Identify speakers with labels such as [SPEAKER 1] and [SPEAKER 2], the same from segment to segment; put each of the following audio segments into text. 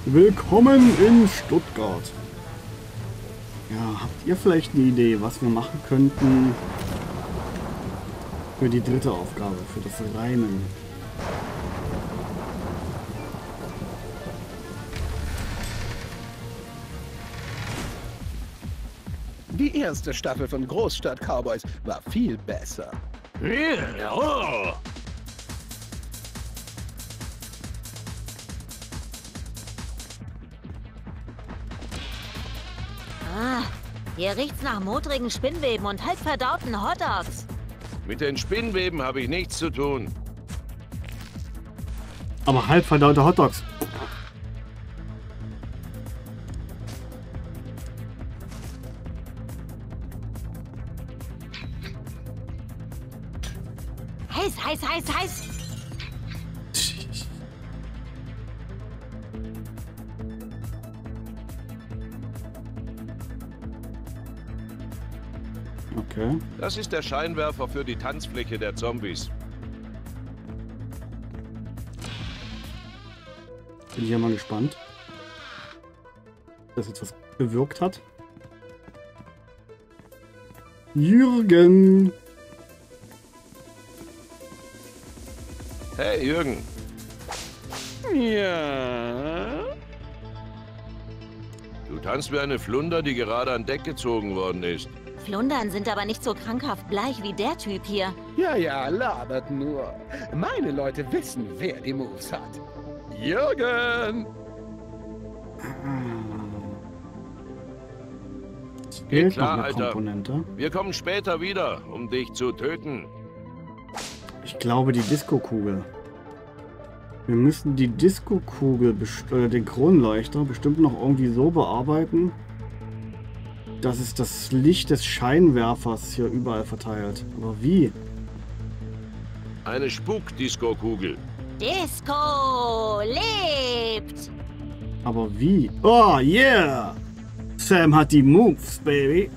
[SPEAKER 1] Willkommen in Stuttgart. Ja, habt ihr vielleicht eine Idee, was wir machen könnten für die dritte Aufgabe, für das Reimen?
[SPEAKER 2] Die erste Staffel von Großstadt Cowboys war viel besser.
[SPEAKER 3] Ah, hier riecht's nach modrigen Spinnweben und halb verdauten Hotdogs.
[SPEAKER 4] Mit den Spinnweben habe ich nichts zu tun.
[SPEAKER 1] Aber halb verdaute Hotdogs.
[SPEAKER 3] Heiß, heiß, heiß, heiß.
[SPEAKER 1] Okay.
[SPEAKER 4] Das ist der Scheinwerfer für die Tanzfläche der Zombies.
[SPEAKER 1] Bin ich ja mal gespannt, ob das jetzt was bewirkt hat. Jürgen!
[SPEAKER 4] Hey, Jürgen.
[SPEAKER 2] Ja.
[SPEAKER 4] Du tanzt wie eine Flunder, die gerade an Deck gezogen worden ist.
[SPEAKER 3] Flundern sind aber nicht so krankhaft bleich wie der Typ hier.
[SPEAKER 2] Ja, labert nur. Meine Leute wissen, wer die Moves hat. Jürgen!
[SPEAKER 1] Es
[SPEAKER 4] Geht
[SPEAKER 1] fehlt
[SPEAKER 4] klar,
[SPEAKER 1] noch eine
[SPEAKER 4] Alter.
[SPEAKER 1] Komponente.
[SPEAKER 4] Wir kommen später wieder, um dich zu töten.
[SPEAKER 1] Ich glaube, die Disco-Kugel. Wir müssen die Disco-Kugel, den Kronleuchter, bestimmt noch irgendwie so bearbeiten, dass es das Licht des Scheinwerfers hier überall verteilt. Aber wie?
[SPEAKER 4] Eine Spuk-Disco-Kugel.
[SPEAKER 3] Disco lebt!
[SPEAKER 1] Aber wie? Oh, yeah! Sam hat die Moves, Baby!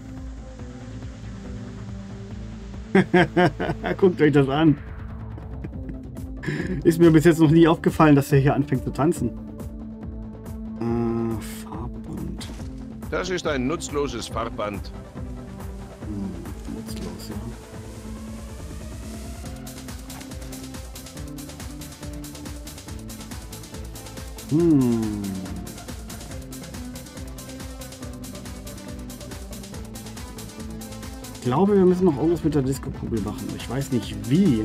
[SPEAKER 1] Guckt euch das an. Ist mir bis jetzt noch nie aufgefallen, dass er hier anfängt zu tanzen. Farbband.
[SPEAKER 4] Das ist ein nutzloses Farbband.
[SPEAKER 1] Nutzlos, ja. Ich glaube, wir müssen noch irgendwas mit der Disco-Kugel machen. Ich weiß nicht wie.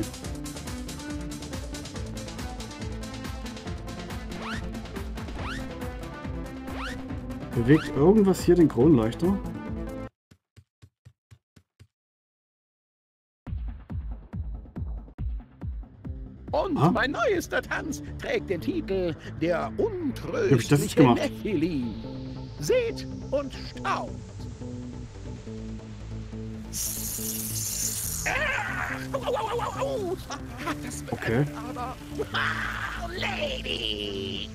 [SPEAKER 1] Bewegt irgendwas hier den Kronleuchter?
[SPEAKER 2] Und
[SPEAKER 1] Ah?
[SPEAKER 2] mein neuester Tanz trägt den Titel Der
[SPEAKER 1] Hab ich das jetzt
[SPEAKER 2] untröstliche
[SPEAKER 1] gemacht?
[SPEAKER 2] Nephilim. Seht und staunt. Das
[SPEAKER 1] Okay.
[SPEAKER 2] aber. Lady!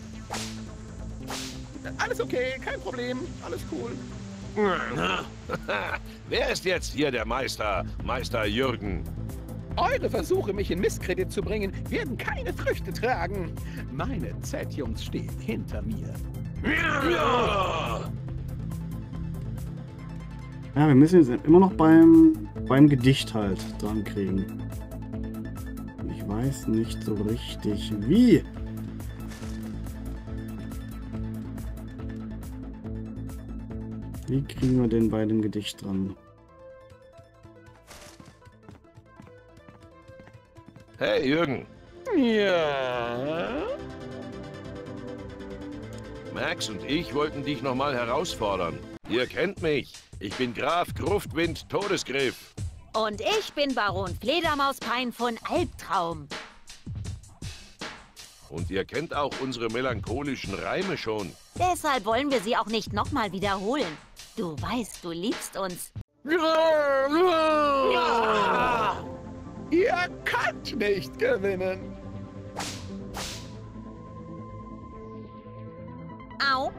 [SPEAKER 2] Alles okay, kein Problem, alles cool.
[SPEAKER 4] Wer ist jetzt hier der Meister? Meister Jürgen.
[SPEAKER 2] Eure Versuche, mich in Misskredit zu bringen, werden keine Früchte tragen. Meine Z-Jungs stehen hinter mir.
[SPEAKER 4] Ja!
[SPEAKER 1] Ja, wir müssen jetzt immer noch beim Gedicht halt dran kriegen. Ich weiß nicht so richtig wie. Wie kriegen wir den bei dem Gedicht dran?
[SPEAKER 4] Hey, Jürgen.
[SPEAKER 2] Ja.
[SPEAKER 4] Max und ich wollten dich nochmal herausfordern. Ihr kennt mich. Ich bin Graf Gruftwind Todesgriff.
[SPEAKER 3] Und ich bin Baron Fledermauspein von Albtraum.
[SPEAKER 4] Und ihr kennt auch unsere melancholischen Reime schon.
[SPEAKER 3] Deshalb wollen wir sie auch nicht nochmal wiederholen. Du weißt, du liebst uns.
[SPEAKER 2] Ja. Ihr könnt nicht gewinnen.
[SPEAKER 3] Au.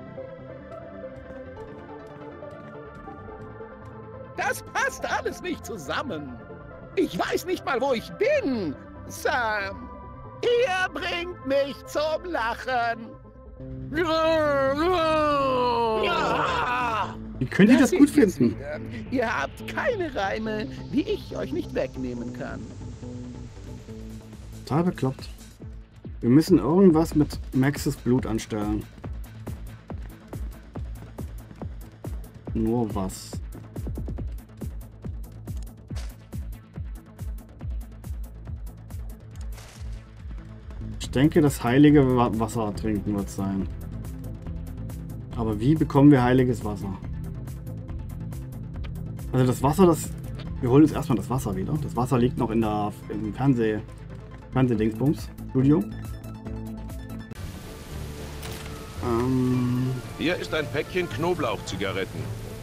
[SPEAKER 2] Das passt alles nicht zusammen. Ich weiß nicht mal, wo ich bin. Sam, ihr bringt mich zum Lachen.
[SPEAKER 1] Wie könnt ihr das gut finden?
[SPEAKER 2] Ihr habt keine Reime, die ich euch nicht wegnehmen kann.
[SPEAKER 1] Total bekloppt. Wir müssen irgendwas mit Maxes Blut anstellen. Nur was? Ich denke, das heilige Wasser trinken wird sein. Aber wie bekommen wir heiliges Wasser? Also das Wasser, wir holen uns erstmal das Wasser wieder. Das Wasser liegt noch im Fernsehdingsbums Studio.
[SPEAKER 4] Hier ist ein Päckchen Knoblauchzigaretten.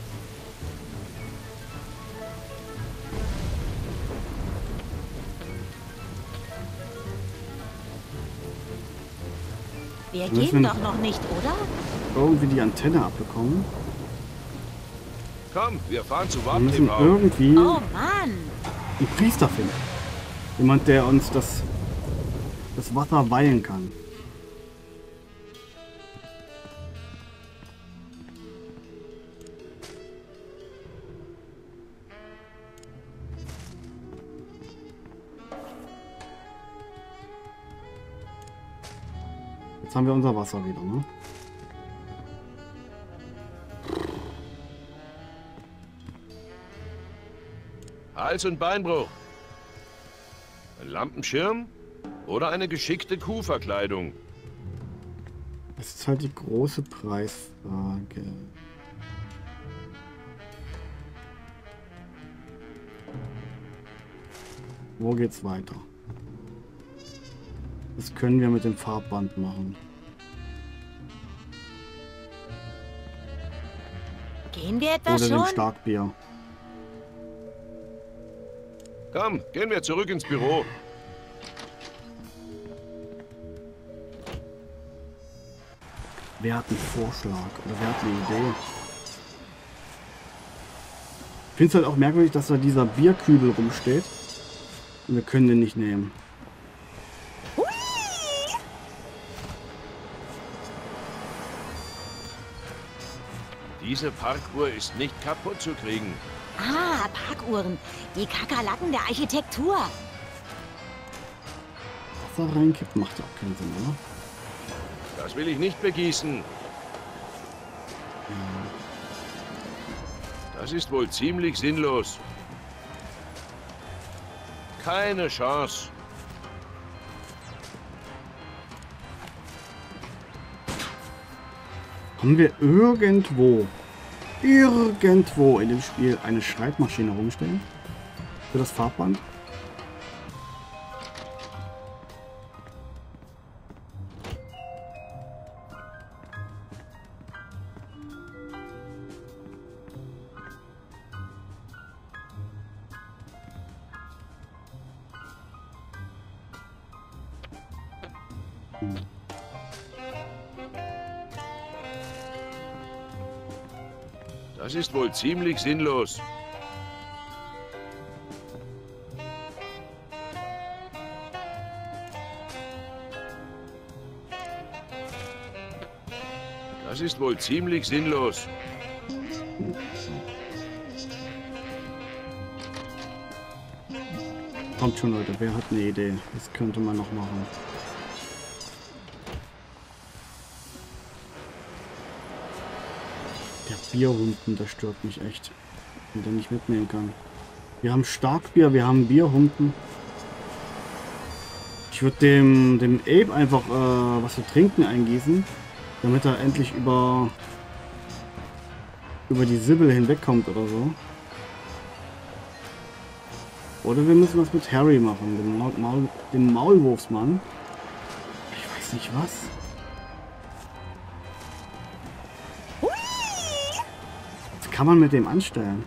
[SPEAKER 3] Wir gehen doch noch nicht, oder?
[SPEAKER 1] Irgendwie die Antenne abbekommen.
[SPEAKER 4] Komm, wir fahren zu
[SPEAKER 1] Wir müssen
[SPEAKER 4] Warp-TV.
[SPEAKER 1] irgendwie
[SPEAKER 3] Oh Mann!
[SPEAKER 1] einen Priester finden. Jemand, der uns das Wasser weihen kann. Jetzt haben wir unser Wasser wieder, ne?
[SPEAKER 4] Hals- und Beinbruch. Ein Lampenschirm oder eine geschickte Kuhverkleidung.
[SPEAKER 1] Das ist halt die große Preisfrage. Wo geht's weiter? Das können wir mit dem Farbband machen.
[SPEAKER 3] Gehen wir etwa
[SPEAKER 1] Oder dem
[SPEAKER 3] schon?
[SPEAKER 1] Starkbier.
[SPEAKER 4] Komm, gehen wir zurück ins Büro.
[SPEAKER 1] Wer hat einen Vorschlag? Oder wer hat eine Idee? Ich finde es halt auch merkwürdig, dass da dieser Bierkübel rumsteht. Und wir können den nicht nehmen.
[SPEAKER 4] Diese Parkuhr ist nicht kaputt zu kriegen.
[SPEAKER 3] Ah, Parkuhren. Die Kakerlaken der Architektur.
[SPEAKER 1] Wasser reinkippen macht ja auch keinen Sinn, oder?
[SPEAKER 4] Das will ich nicht begießen. Das ist wohl ziemlich sinnlos. Keine Chance.
[SPEAKER 1] Haben wir irgendwo in dem Spiel eine Schreibmaschine rumstehen? Für das Farbband?
[SPEAKER 4] Das ist wohl ziemlich sinnlos. Das ist wohl ziemlich sinnlos.
[SPEAKER 1] Kommt schon, Leute, wer hat eine Idee? Das könnte man noch machen. Der Bierhumpen, der stört mich echt. Wenn der nicht mitnehmen kann. Wir haben Starkbier, wir haben Bierhumpen. Ich würde dem Abe einfach was zu trinken eingießen, damit er endlich über die Sibyl hinwegkommt oder so. Oder wir müssen was mit Harry machen, dem Maulwurfsmann. Ich weiß nicht was. Was kann man mit dem anstellen?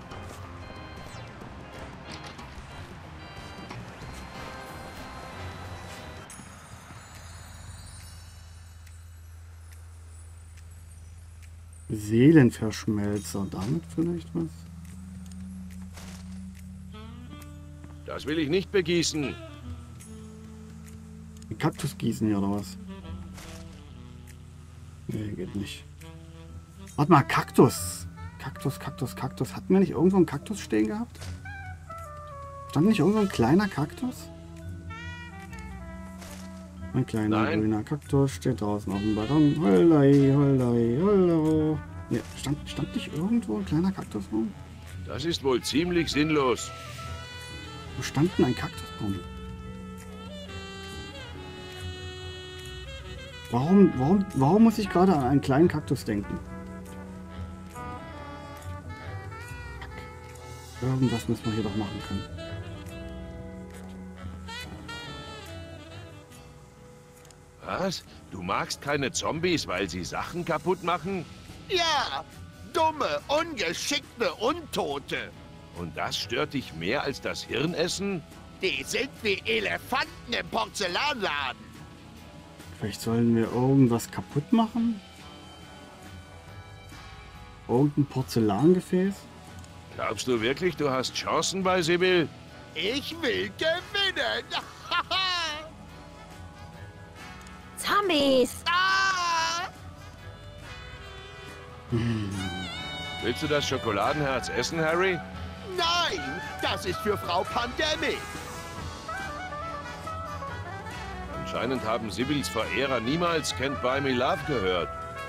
[SPEAKER 1] Seelenverschmelzer, damit vielleicht was?
[SPEAKER 4] Das will ich nicht begießen.
[SPEAKER 1] Kaktus gießen hier oder was? Nee, geht nicht. Warte mal, Kaktus. Kaktus. Hatten wir nicht irgendwo einen Kaktus stehen gehabt? Stand nicht irgendwo ein kleiner Kaktus? Ein kleiner grüner Kaktus steht draußen auf dem Ballon. Hollei. Ja, stand nicht irgendwo ein kleiner Kaktus rum?
[SPEAKER 4] Das ist wohl ziemlich sinnlos.
[SPEAKER 1] Wo stand denn ein Kaktus rum? Warum muss ich gerade an einen kleinen Kaktus denken? Irgendwas müssen wir hier doch machen können.
[SPEAKER 4] Was? Du magst keine Zombies, weil sie Sachen kaputt machen?
[SPEAKER 5] Ja, dumme, ungeschickte Untote.
[SPEAKER 4] Und das stört dich mehr als das Hirnessen?
[SPEAKER 5] Die sind wie Elefanten im Porzellanladen.
[SPEAKER 1] Vielleicht sollen wir irgendwas kaputt machen? Irgendein Porzellangefäß?
[SPEAKER 4] Glaubst du wirklich, du hast Chancen bei Sibyl?
[SPEAKER 5] Ich will gewinnen.
[SPEAKER 3] Zombies!
[SPEAKER 5] Ah!
[SPEAKER 4] Willst du das Schokoladenherz essen, Harry?
[SPEAKER 5] Nein, das ist für Frau Pandemic.
[SPEAKER 4] Anscheinend haben Sibyls Verehrer niemals Can't Buy Me Love gehört.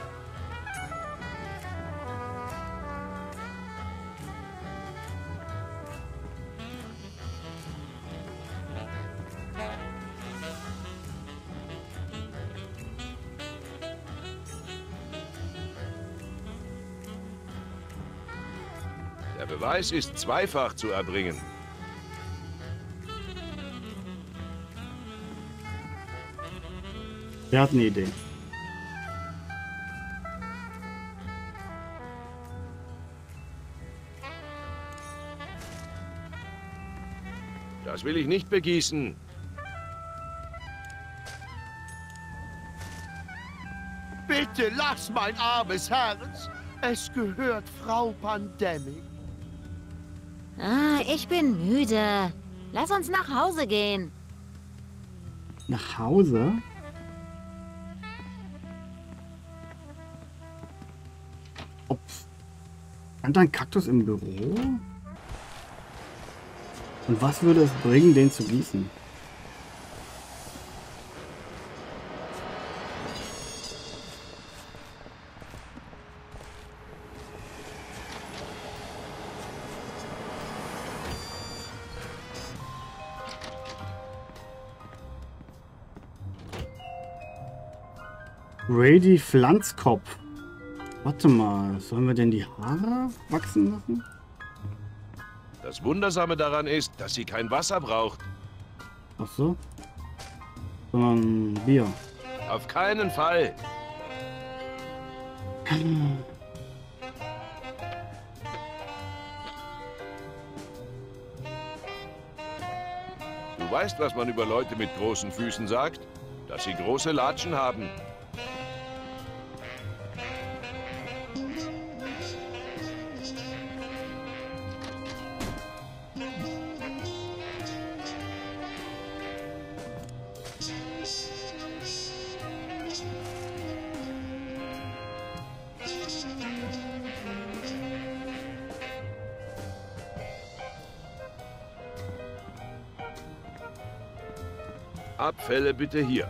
[SPEAKER 4] Der Beweis ist zweifach zu erbringen.
[SPEAKER 1] Wer hat eine Idee?
[SPEAKER 4] Das will ich nicht begießen.
[SPEAKER 5] Bitte lass mein armes Herz. Es gehört Frau Pandemic.
[SPEAKER 3] Ah, ich bin müde. Lass uns nach Hause gehen.
[SPEAKER 1] Nach Hause? Stand da ein Kaktus im Büro? Und was würde es bringen, den zu gießen? Brady Pflanzkopf. Warte mal, sollen wir denn die Haare wachsen lassen?
[SPEAKER 4] Das Wundersame daran ist, dass sie kein Wasser braucht.
[SPEAKER 1] Ach so. Sondern Bier.
[SPEAKER 4] Auf keinen Fall. Du weißt, was man über Leute mit großen Füßen sagt? Dass sie große Latschen haben. Abfälle bitte hier.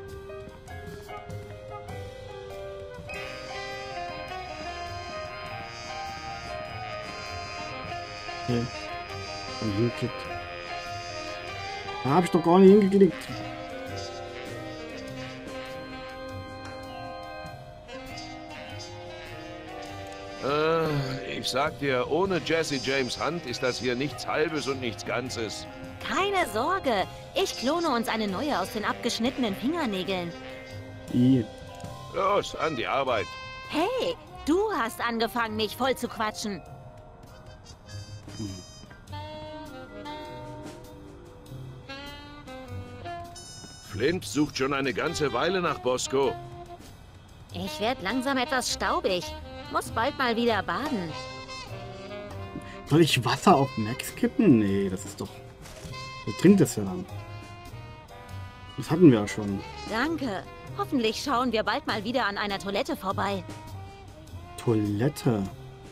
[SPEAKER 1] Okay. Hingeklickt. Da habe ich doch gar nicht hingeklickt.
[SPEAKER 4] Ich sag dir, ohne Jesse James Hand ist das hier nichts Halbes und nichts Ganzes.
[SPEAKER 3] Keine Sorge. Ich klone uns eine neue aus den abgeschnittenen Fingernägeln.
[SPEAKER 4] Los, an die Arbeit.
[SPEAKER 3] Hey, du hast angefangen, mich voll zu quatschen.
[SPEAKER 4] Flint sucht schon eine ganze Weile nach Bosco.
[SPEAKER 3] Ich werde langsam etwas staubig. Muss bald mal wieder baden.
[SPEAKER 1] Soll ich Wasser auf Max kippen? Nee, das ist doch... Wer trinkt das ja dann? Das hatten wir ja schon.
[SPEAKER 3] Danke. Hoffentlich schauen wir bald mal wieder an einer Toilette vorbei.
[SPEAKER 1] Toilette.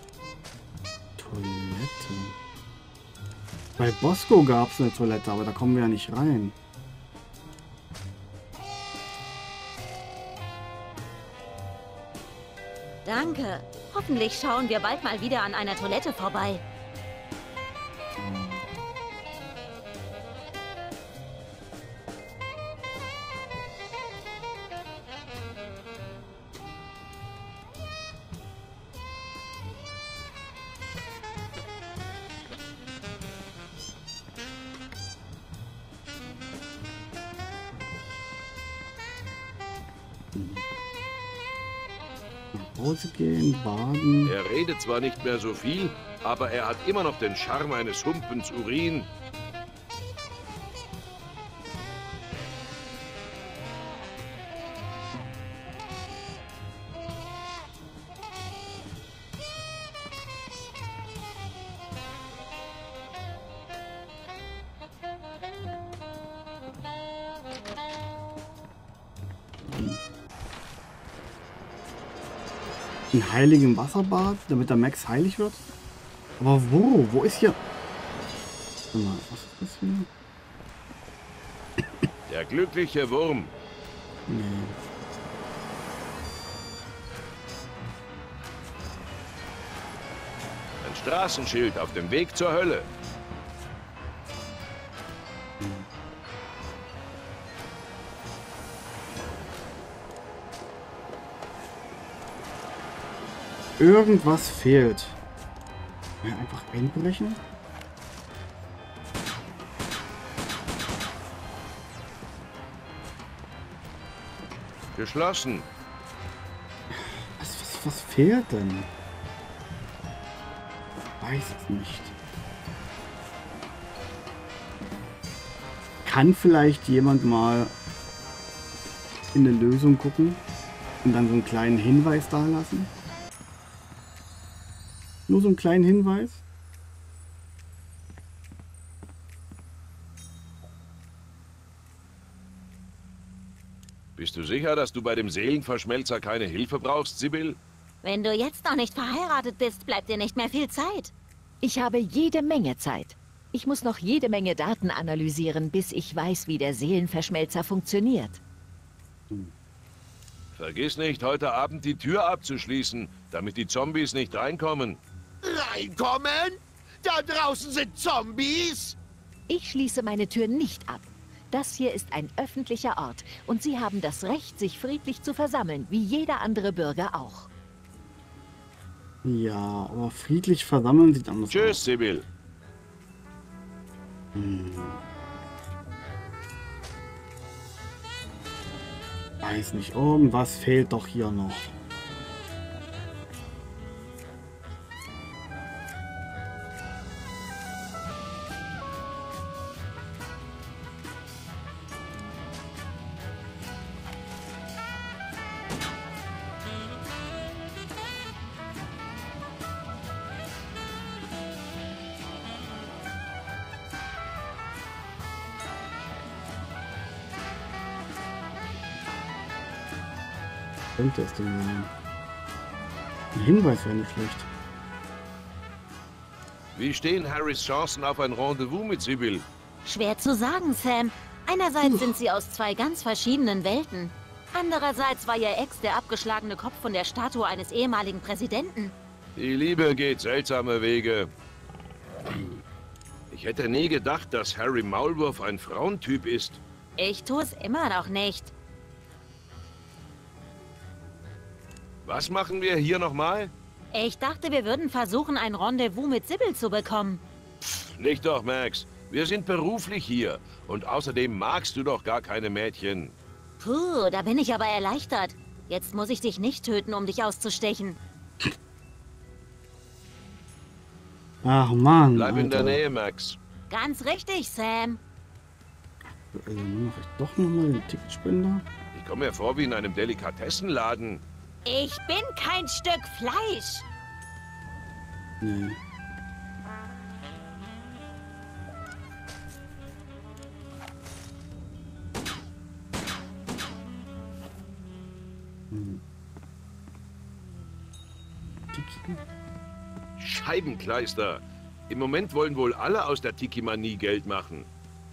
[SPEAKER 1] Toilette. Bei Bosco gab es eine Toilette, aber da kommen wir ja nicht rein.
[SPEAKER 3] Danke. Hoffentlich schauen wir bald mal wieder an einer Toilette vorbei.
[SPEAKER 1] Nach Hause gehen, baden.
[SPEAKER 4] Er redet zwar nicht mehr so viel, aber er hat immer noch den Charme eines Humpens Urin.
[SPEAKER 1] Ein heiligen Wasserbad, damit der Max heilig wird? Aber wo? Wo ist hier? Warte mal, was ist das hier?
[SPEAKER 4] Der glückliche Wurm.
[SPEAKER 1] Nee.
[SPEAKER 4] Ein Straßenschild auf dem Weg zur Hölle.
[SPEAKER 1] Irgendwas fehlt. Ja, einfach einbrechen?
[SPEAKER 4] Geschlossen.
[SPEAKER 1] Was fehlt denn? Weiß es nicht. Kann vielleicht jemand mal in eine Lösung gucken und dann so einen kleinen Hinweis da lassen? Nur so einen kleinen Hinweis?
[SPEAKER 4] Bist du sicher, dass du bei dem Seelenverschmelzer keine Hilfe brauchst, Sibyl?
[SPEAKER 3] Wenn du jetzt noch nicht verheiratet bist, bleibt dir nicht mehr viel Zeit.
[SPEAKER 6] Ich habe jede Menge Zeit. Ich muss noch jede Menge Daten analysieren, bis ich weiß, wie der Seelenverschmelzer funktioniert.
[SPEAKER 4] Vergiss nicht, heute Abend die Tür abzuschließen, damit die Zombies nicht reinkommen.
[SPEAKER 5] Reinkommen? Da draußen sind Zombies!
[SPEAKER 6] Ich schließe meine Tür nicht ab. Das hier ist ein öffentlicher Ort und Sie haben das Recht, sich friedlich zu versammeln, wie jeder andere Bürger auch.
[SPEAKER 1] Ja, aber friedlich versammeln sieht anders aus.
[SPEAKER 4] Tschüss, Sibyl.
[SPEAKER 1] Weiß nicht, irgendwas fehlt doch hier noch. Könnte es denn sein? Ein Hinweis wäre nicht schlecht.
[SPEAKER 4] Wie stehen Harrys Chancen auf ein Rendezvous mit Sibyl?
[SPEAKER 3] Schwer zu sagen, Sam. Einerseits sind sie aus zwei ganz verschiedenen Welten. Andererseits war ihr Ex der abgeschlagene Kopf von der Statue eines ehemaligen Präsidenten.
[SPEAKER 4] Die Liebe geht seltsame Wege. Ich hätte nie gedacht, dass Harry Maulwurf ein Frauentyp ist.
[SPEAKER 3] Ich tue es immer noch nicht.
[SPEAKER 4] Was machen wir hier nochmal?
[SPEAKER 3] Ich dachte, wir würden versuchen, ein Rendezvous mit Sibyl zu bekommen.
[SPEAKER 4] Nicht doch, Max. Wir sind beruflich hier. Und außerdem magst du doch gar keine Mädchen.
[SPEAKER 3] Puh, da bin ich aber erleichtert. Jetzt muss ich dich nicht töten, um dich auszustechen.
[SPEAKER 1] Ach Mann.
[SPEAKER 4] Bleib in der
[SPEAKER 1] Alter.
[SPEAKER 4] Nähe, Max.
[SPEAKER 3] Ganz richtig, Sam.
[SPEAKER 1] Also mache ich doch nochmal den Ticketspender.
[SPEAKER 4] Ich komme mir vor wie in einem Delikatessenladen.
[SPEAKER 3] Ich bin kein Stück Fleisch.
[SPEAKER 1] Nee. Tiki.
[SPEAKER 4] Scheibenkleister. Im Moment wollen wohl alle aus der Tiki-Manie Geld machen.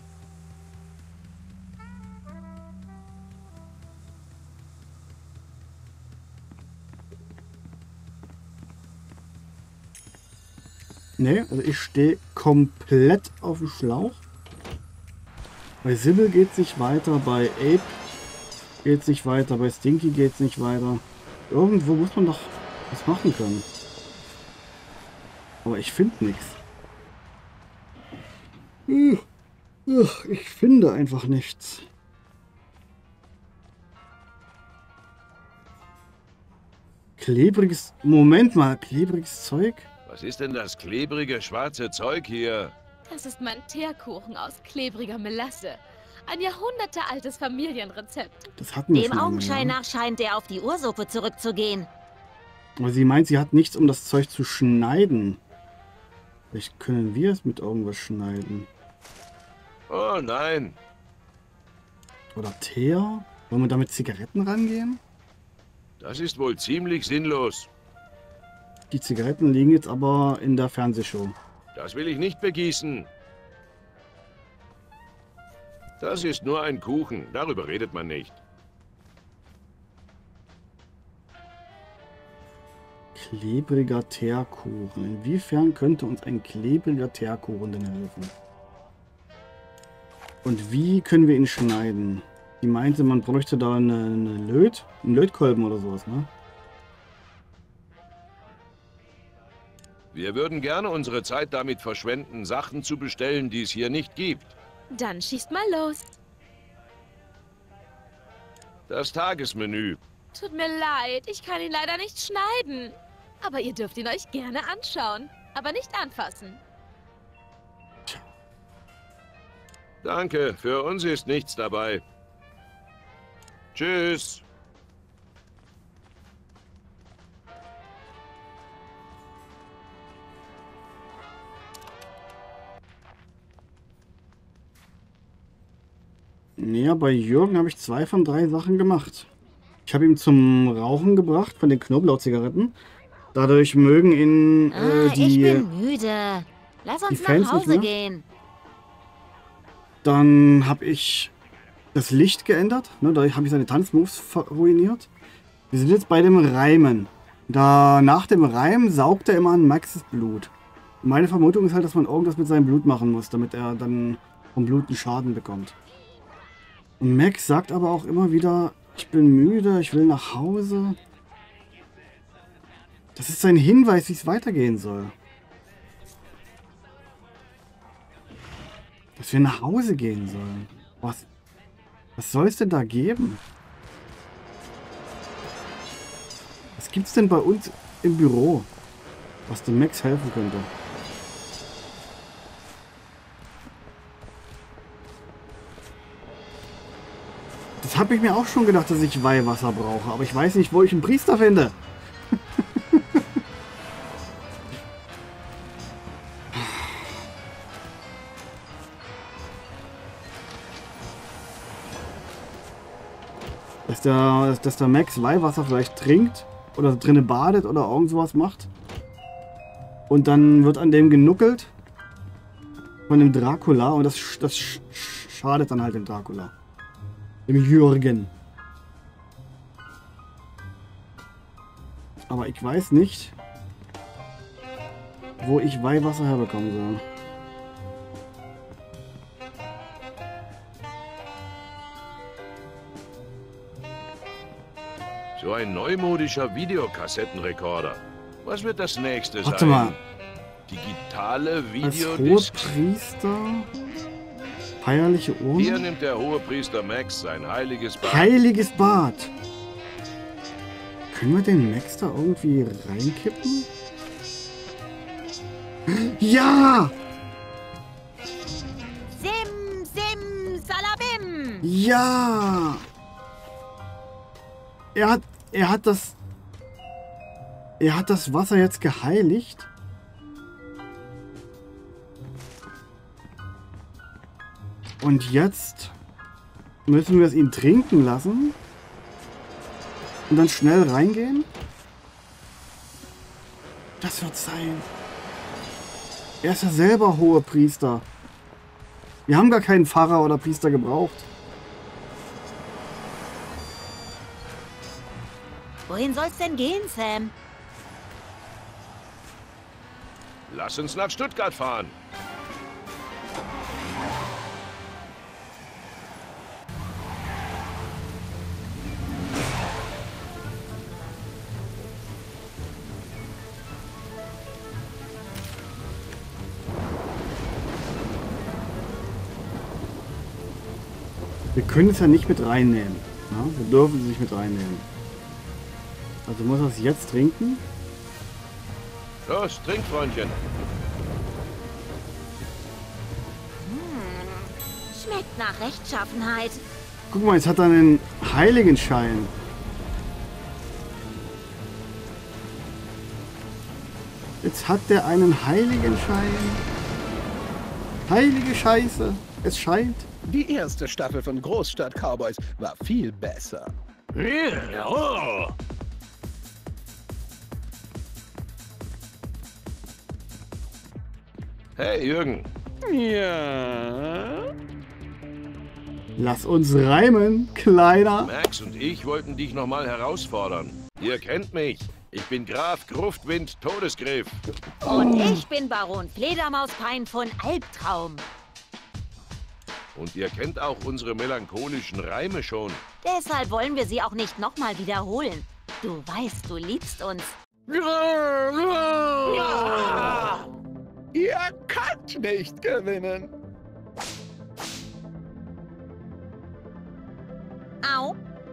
[SPEAKER 1] Ne, also ich stehe komplett auf dem Schlauch. Bei Sybil geht es nicht weiter, bei Ape geht es nicht weiter, bei Stinky geht es nicht weiter. Irgendwo muss man doch was machen können. Aber ich finde nichts. Ich finde einfach nichts. Klebriges... Moment mal, klebriges Zeug?
[SPEAKER 4] Was ist denn das klebrige, schwarze Zeug hier?
[SPEAKER 7] Das ist mein Teerkuchen aus klebriger Melasse. Ein jahrhundertealtes Familienrezept.
[SPEAKER 1] Das hatten wir
[SPEAKER 3] Dem
[SPEAKER 1] schon
[SPEAKER 3] Augenschein
[SPEAKER 1] einmal,
[SPEAKER 3] nach scheint er auf die Ursuppe zurückzugehen.
[SPEAKER 1] ja. Aber sie meint, sie hat nichts, um das Zeug zu schneiden. Vielleicht können wir es mit irgendwas schneiden.
[SPEAKER 4] Oh nein.
[SPEAKER 1] Oder Teer? Wollen wir da mit Zigaretten rangehen?
[SPEAKER 4] Das ist wohl ziemlich sinnlos.
[SPEAKER 1] Die Zigaretten liegen jetzt aber in der Fernsehshow.
[SPEAKER 4] Das will ich nicht begießen. Das ist nur ein Kuchen. Darüber redet man nicht.
[SPEAKER 1] Klebriger Teerkuchen. Inwiefern könnte uns ein klebriger Teerkuchen denn helfen? Und wie können wir ihn schneiden? Die meinte, man bräuchte da einen Lötkolben oder sowas, ne?
[SPEAKER 4] Wir würden gerne unsere Zeit damit verschwenden, Sachen zu bestellen, die es hier nicht gibt.
[SPEAKER 7] Dann schießt mal los.
[SPEAKER 4] Das Tagesmenü.
[SPEAKER 7] Tut mir leid, ich kann ihn leider nicht schneiden. Aber ihr dürft ihn euch gerne anschauen. Aber nicht anfassen.
[SPEAKER 4] Danke, für uns ist nichts dabei. Tschüss.
[SPEAKER 1] Ja, bei Jürgen habe ich 2 von 3 Sachen gemacht. Ich habe ihn zum Rauchen gebracht von den Knoblauchzigaretten. Dadurch mögen ihn
[SPEAKER 3] Ich bin müde. Lass uns
[SPEAKER 1] Fans
[SPEAKER 3] nach
[SPEAKER 1] nicht
[SPEAKER 3] Hause
[SPEAKER 1] mehr?
[SPEAKER 3] gehen.
[SPEAKER 1] Dann habe ich das Licht geändert. Ne, da habe ich seine Tanzmoves ruiniert. Wir sind jetzt bei dem Reimen. Nach dem Reim saugt er immer an Maxes Blut. Meine Vermutung ist halt, dass man irgendwas mit seinem Blut machen muss, damit er dann vom Blut einen Schaden bekommt. Und Max sagt aber auch immer wieder, ich bin müde, ich will nach Hause. Das ist sein Hinweis, wie es weitergehen soll. Dass wir nach Hause gehen sollen. Was soll es denn da geben? Was gibt's denn bei uns im Büro, was dem Max helfen könnte? Das habe ich mir auch schon gedacht, dass ich Weihwasser brauche, aber ich weiß nicht, wo ich einen Priester finde. Dass der Max Weihwasser vielleicht trinkt oder drinnen badet oder irgend sowas macht. Und dann wird an dem genuckelt von dem Dracula und das schadet dann halt dem Dracula. Dem Jürgen. Aber ich weiß nicht, wo ich Weihwasser herbekommen soll.
[SPEAKER 4] So ein neumodischer Videokassettenrekorder. Was wird das nächste
[SPEAKER 1] Warte
[SPEAKER 4] sein?
[SPEAKER 1] mal.
[SPEAKER 4] Digitale
[SPEAKER 1] Als
[SPEAKER 4] Videodisc?
[SPEAKER 1] Hohepriester? Feierliche
[SPEAKER 4] Hier
[SPEAKER 1] Urne?
[SPEAKER 4] nimmt der Hohepriester Max sein heiliges Bad.
[SPEAKER 1] Heiliges Bad. Können wir den Max da irgendwie reinkippen? Ja!
[SPEAKER 3] Sim, sim, salabim.
[SPEAKER 1] Ja! Er hat das Wasser jetzt geheiligt. Und jetzt müssen wir es ihn trinken lassen. Und dann schnell reingehen? Das wird sein. Er ist ja selber hoher Priester. Wir haben gar keinen Pfarrer oder Priester gebraucht.
[SPEAKER 3] Wohin soll's denn gehen, Sam?
[SPEAKER 4] Lass uns nach Stuttgart fahren.
[SPEAKER 1] Wir können es ja nicht mit reinnehmen. Ja? Wir dürfen es nicht mit reinnehmen. Also muss er es jetzt trinken.
[SPEAKER 4] Los, trink, Freundchen.
[SPEAKER 3] Schmeckt nach Rechtschaffenheit.
[SPEAKER 1] Guck mal, jetzt hat er einen Heiligenschein. Jetzt hat der einen Heiligenschein. Heilige Scheiße. Es scheint.
[SPEAKER 2] Die erste Staffel von Großstadt Cowboys war viel besser.
[SPEAKER 4] Hey, Jürgen.
[SPEAKER 2] Ja.
[SPEAKER 1] Lass uns reimen, Kleiner.
[SPEAKER 4] Max und ich wollten dich nochmal herausfordern. Ihr kennt mich. Ich bin Graf Gruftwind Todesgriff.
[SPEAKER 3] Und ich bin Baron Fledermauspein von Albtraum.
[SPEAKER 4] Und ihr kennt auch unsere melancholischen Reime schon.
[SPEAKER 3] Deshalb wollen wir sie auch nicht nochmal wiederholen. Du weißt, du liebst uns.
[SPEAKER 2] Ihr könnt nicht gewinnen.
[SPEAKER 3] Au.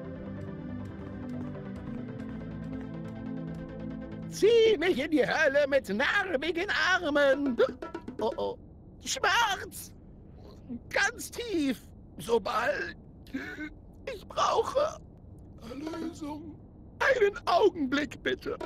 [SPEAKER 2] Zieh mich in die Hölle mit narbigen Armen. Oh oh. Schmerz. Ganz tief. So bald. Ich brauche Erlösung. Einen Augenblick, bitte.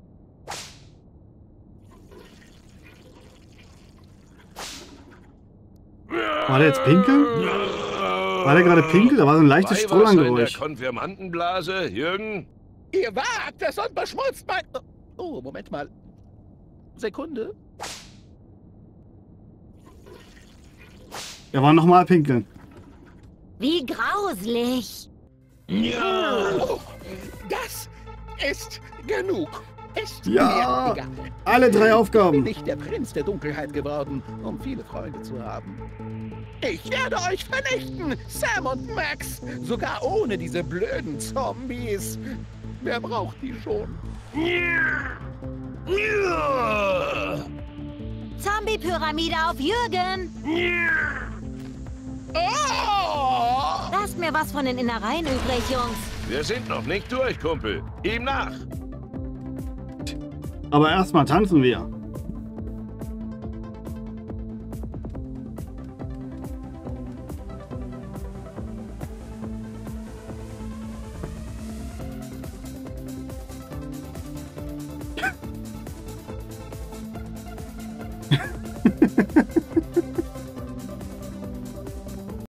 [SPEAKER 1] War der jetzt pinkeln? War der gerade pinkeln? Da war so ein leichtes
[SPEAKER 4] Weihwasser in der
[SPEAKER 1] Strohlandgeräusch.
[SPEAKER 4] Konfirmandenblase, Jürgen.
[SPEAKER 2] Ihr wagt es und beschmutzt mein... Oh, Moment mal. Sekunde.
[SPEAKER 1] Er war nochmal pinkeln.
[SPEAKER 3] Wie grauslich.
[SPEAKER 2] Oh, das ist genug. Ist
[SPEAKER 1] Ja.
[SPEAKER 2] mir egal.
[SPEAKER 1] Alle 3
[SPEAKER 2] Ich bin
[SPEAKER 1] Aufgaben.
[SPEAKER 2] nicht der Prinz der Dunkelheit geworden, um viele Freunde zu haben. Ich werde euch vernichten, Sam und Max, sogar ohne diese blöden Zombies. Wer braucht die schon?
[SPEAKER 3] Zombie-Pyramide auf Jürgen.
[SPEAKER 2] Oh!
[SPEAKER 3] Lasst mir was von den Innereien übrig, Jungs.
[SPEAKER 4] Wir sind noch nicht durch, Kumpel. Ihm nach.
[SPEAKER 1] Aber erstmal tanzen wir.